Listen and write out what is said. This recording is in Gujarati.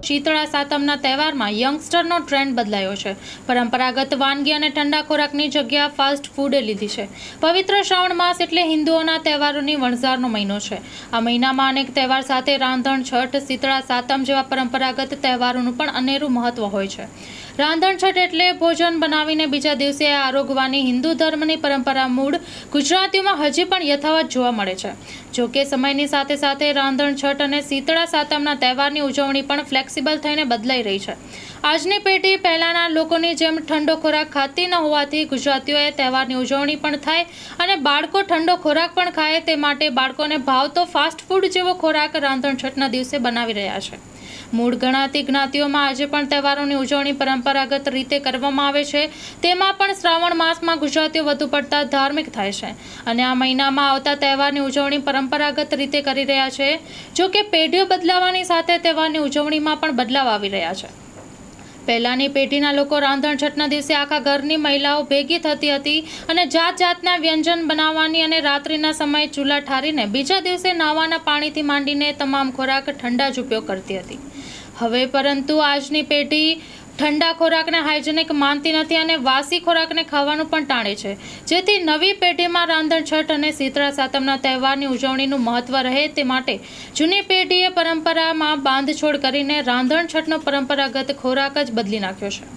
શીતળા સાતમના તહેવારમાં યંગસ્ટરનો ટ્રેન્ડ બદલાયો છે। પરંપરાગત વાનગી અને ઠંડા ખોરાકની જગ્યા ફાસ્ટ ફૂડે લીધી છે। પવિત્ર શ્રાવણ માસ એટલે હિન્દુઓના તહેવારોની વણઝારનો મહિનો છે। આ મહિનામાં અનેક તહેવાર સાથે રાંધણ છઠ, શીતળા સાતમ જેવા પરંપરાગત તહેવારોનું પણ અનેરું મહત્વ હોય છે। રાંધણ છઠ એટલે ભોજન બનાવીને બીજા દિવસે આરોગવાની હિન્દુ ધર્મની પરંપરા મૂળ ગુજરાતીઓમાં હજી પણ યથાવત જોવા મળે છે। જો કે સમયની સાથે સાથે રાંધણ છઠ અને શીતળા સાતમના તહેવારની ઉજવણી પણ ફ્લેક્સિબલ થઈને બદલાઈ રહી છે। આજની પેઢી પહેલાંના લોકોની જેમ ઠંડો ખોરાક ખાતી ન હોવાથી ગુજરાતીઓએ તહેવારની ઉજવણી પણ થાય અને બાળકો ઠંડો ખોરાક પણ ખાય તે માટે બાળકોને ભાવતો ફાસ્ટ ફૂડ જેવો ખોરાક રાંધણ છઠના દિવસે બનાવી રહ્યા છે। મૂળ ગણાતી જ્ઞાતિઓમાં આજે પણ તહેવારોની ઉજવણી પરંપરાગત રીતે કરવામાં આવે છે। તેમાં પણ શ્રાવણ માસમાં ગુજરાતીઓ વધુ પડતા ધાર્મિક થાય છે અને આ મહિનામાં આવતા તહેવારની ઉજવણી પરંપરાગત રીતે કરી રહ્યા છે। જો કે પેઢીઓ બદલાવાની સાથે તહેવારની ઉજવણીમાં પણ બદલાવ આવી રહ્યા છે। પહેલાંની પેઢીના લોકો રાંધણ છઠના દિવસે આખા ઘરની મહિલાઓ ભેગી થતી હતી અને જાત જાતના વ્યંજન બનાવવાની અને રાત્રિના સમયે ચૂલા ઠારીને બીજા દિવસે નાવાના પાણીથી માંડીને તમામ ખોરાક ઠંડા જ ઉપયોગ કરતી હતી। હવે પરંતુ આજની પેઢી ઠંડા ખોરાકને હાઇજેનિક માનતી નથી અને વાસી ખોરાકને ખાવાનું પણ ટાળે છે, જેથી નવી પેઢીમાં રાંધણ છઠ અને શીતળા સાતમના તહેવારની ઉજવણીનું મહત્વ રહે તે માટે જૂની પેઢીએ પરંપરામાં બાંધછોડ કરીને રાંધણ છઠનો પરંપરાગત ખોરાક જ બદલી નાખ્યો છે।